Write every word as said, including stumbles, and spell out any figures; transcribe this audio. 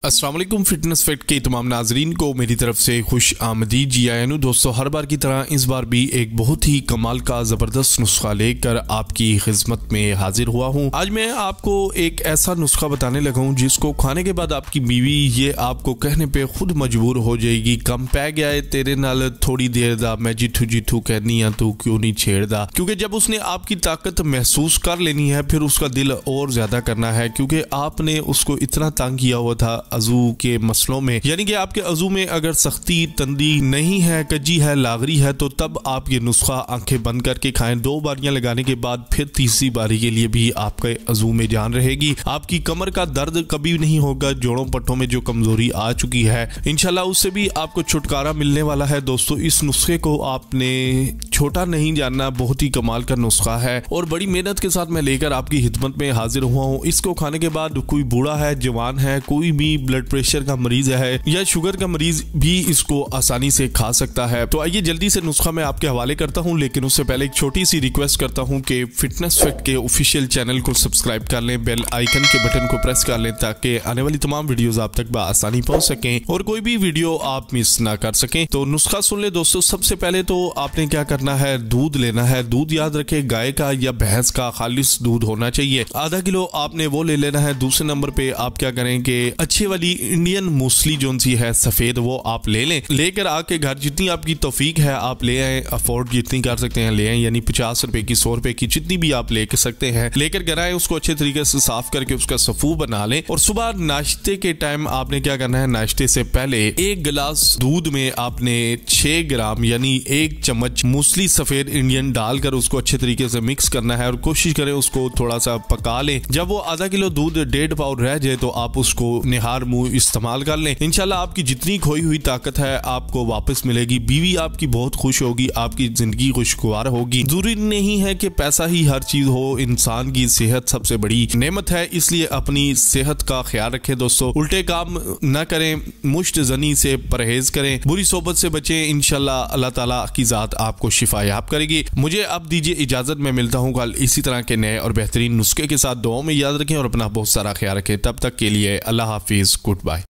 अस्सलाम वालेकुम। Fitness fact के तमाम नाजरीन को मेरी तरफ से खुश आमदीद जी आयानु। दोस्तों, हर बार की तरह इस बार भी एक बहुत ही कमाल का ज़बरदस्त नुस्खा लेकर आपकी खिदमत में हाजिर हुआ हूँ। आज मैं आपको एक ऐसा नुस्खा बताने लगा हूँ जिसको खाने के बाद आपकी बीवी ये आपको कहने पे खुद मजबूर हो जाएगी, कम पै गया है तेरे नाल थोड़ी देर दा, मैं जिठू जिठू कहनी है तू क्यों नहीं छेड़दा। क्योंकि जब उसने आपकी ताकत महसूस कर लेनी है फिर उसका दिल और ज्यादा करना है, क्योंकि आपने उसको इतना तंग किया हुआ था अजू के मसलों में। यानी कि आपके अजू में अगर सख्ती तंदी नहीं है, कज्जी है, लागरी है, तो तब आप ये नुस्खा आंखें बंद करके खाएं। दो बारियां लगाने के बाद फिर तीसरी बारी के लिए भी आपके अजू में जान रहेगी। आपकी कमर का दर्द कभी नहीं होगा, जोड़ों पट्टों में जो कमजोरी आ चुकी है इंशाल्लाह उससे भी आपको छुटकारा मिलने वाला है। दोस्तों, इस नुस्खे को आपने छोटा नहीं जानना, बहुत ही कमाल का नुस्खा है और बड़ी मेहनत के साथ मैं लेकर आपकी खिदमत में हाजिर हुआ हूँ। इसको खाने के बाद कोई बूढ़ा है, जवान है, कोई भी ब्लड प्रेशर का मरीज है या शुगर का मरीज भी इसको आसानी से खा सकता है। तो आइए जल्दी से नुस्खा मैं आपके हवाले करता हूं, लेकिन उससे पहले एक छोटी सी रिक्वेस्ट करता हूं कि फिटनेस फैक्ट के ऑफिशियल चैनल को सब्सक्राइब कर लें, बेल आइकन के बटन को प्रेस कर लें ताकि आने वाली तमाम वीडियोस आप तक आसानी पहुंच सकें और कोई भी वीडियो आप मिस ना कर सकें। तो नुस्खा सुन ले दोस्तों। सबसे पहले तो आपने क्या करना है, दूध लेना है। दूध याद रखे गाय का या भैंस का खालिस दूध होना चाहिए। आधा किलो आपने वो ले लेना है। दूसरे नंबर पे आप क्या करेंगे, अच्छी वाली इंडियन मूसली जो सी है सफेद, वो आप ले लें। लेकर आके घर जितनी आपकी तौफीक है आप ले आए, अफोर्ड जितनी कर सकते हैं ले आए, यानी पचास रुपए की, सौ रुपए की, जितनी भी आप ले सकते हैं लेकर घर आए। उसको अच्छे तरीके से साफ करके उसका सफू बना लें और सुबह नाश्ते के टाइम आपने क्या करना है, नाश्ते से पहले एक गिलास दूध में आपने छह ग्राम यानी एक चम्मच मूसली सफेद इंडियन डालकर उसको अच्छे तरीके से मिक्स करना है और कोशिश करें उसको थोड़ा सा पका लें। जब वो आधा किलो दूध डेढ़ पाव रह जाए तो आप उसको निहार मुंह इस्तेमाल कर लें। इंशाल्लाह आपकी जितनी खोई हुई ताकत है आपको वापस मिलेगी। बीवी आपकी बहुत खुश होगी, आपकी जिंदगी खुशगवार होगी। जरूरी नहीं है कि पैसा ही हर चीज हो, इंसान की सेहत सबसे बड़ी नेमत है, इसलिए अपनी सेहत का ख्याल रखें दोस्तों। उल्टे काम न करें, मुश्त जनी से परहेज करें, बुरी सोबत से बचें। इंशाल्लाह अल्लाह ताला की जात आपको शिफायाब करेगी। मुझे अब दीजिए इजाजत, मैं मिलता हूँ कल इसी तरह के नए और बेहतरीन नुस्खे के साथ। दुआओं में याद रखें और अपना बहुत सारा ख्याल रखें। तब तक के लिए अल्लाह हाफिज, गुड बाय।